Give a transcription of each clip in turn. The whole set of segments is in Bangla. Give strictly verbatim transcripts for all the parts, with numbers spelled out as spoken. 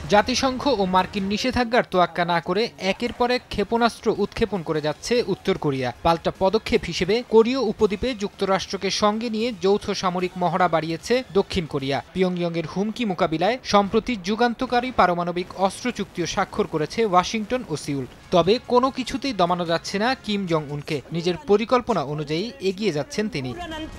জাতিসংঘ ও মার্কিন নিষেধাজ্ঞার তোয়াক্কা না করে একের পর এক ক্ষেপণাস্ত্র উৎক্ষেপণ করে যাচ্ছে উত্তর কোরিয়া। পাল্টা পদক্ষেপ হিসেবে কোরীয় উপদ্বীপে যুক্তরাষ্ট্রকে সঙ্গে নিয়ে যৌথ সামরিক মহড়া বাড়িয়েছে দক্ষিণ কোরিয়া। পিয়ংইয়ংয়ের হুমকি মোকাবিলায় সম্প্রতি যুগান্তকারী পারমাণবিক অস্ত্র চুক্তিও স্বাক্ষর করেছে ওয়াশিংটন ও সিউল। তবে কোনো কিছুতেই দমানো যাচ্ছে না কিম জং উনকে। নিজের পরিকল্পনা অনুযায়ী এগিয়ে যাচ্ছেন তিনি।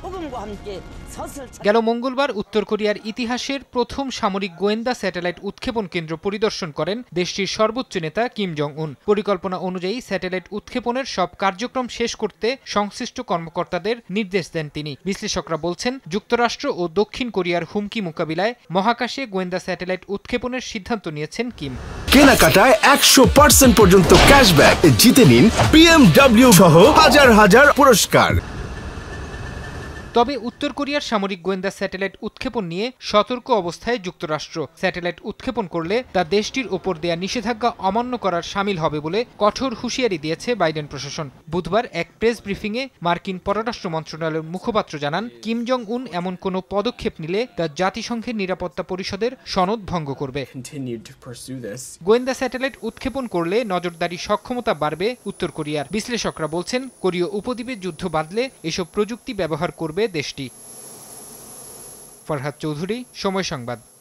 গেল মঙ্গলবার উত্তর কোরিয়ার ইতিহাসের প্রথম সামরিক গোয়েন্দা স্যাটেলাইট উৎক্ষেপণ কেন্দ্র পরিদর্শন করেন দেশটির সর্বোচ্চ নেতা কিম জং উন। পরিকল্পনা অনুযায়ী স্যাটেলাইট উৎক্ষেপণের সব কার্যক্রম শেষ করতে সংশ্লিষ্ট কর্মকর্তাদের নির্দেশ দেন তিনি। বিশ্লেষকরা বলছেন, যুক্তরাষ্ট্র ও দক্ষিণ কোরিয়ার হুমকি মোকাবিলায় মহাকাশে গোয়েন্দা স্যাটেলাইট উৎক্ষেপণের সিদ্ধান্ত নিয়েছেন কিম। কেনাকাটায় একশো পার্সেন্ট পর্যন্ত ক্যাশব্যাক জিতে নিন বিএমডব্লিউ সহ হাজার হাজার পুরস্কার। তবে উত্তর কোরিয়ার সামরিক গোয়েন্দা স্যাটেলাইট উৎক্ষেপণ নিয়ে সতর্ক অবস্থায় যুক্তরাষ্ট্র। স্যাটেলাইট উৎক্ষেপণ করলে তা দেশটির ওপর দেয়া নিষেধাজ্ঞা অমান্য করার শামিল হবে বলে কঠোর হুঁশিয়ারি দিয়েছে বাইডেন প্রশাসন। বুধবার এক প্রেস ব্রিফিংয়ে মার্কিন পররাষ্ট্র মন্ত্রণালয়ের মুখপাত্র জানান, কিম জং উন এমন কোনো পদক্ষেপ নিলে তা জাতিসংঘের নিরাপত্তা পরিষদের সনদ ভঙ্গ করবে। গোয়েন্দা স্যাটেলাইট উৎক্ষেপণ করলে নজরদারি সক্ষমতা বাড়বে উত্তর কোরিয়ার। বিশ্লেষকরা বলছেন, কোরীয় উপদ্বীপে যুদ্ধ বাঁধলে এসব প্রযুক্তি ব্যবহার করবে দেশটি। ফরহাদ চৌধুরী, সময় সংবাদ।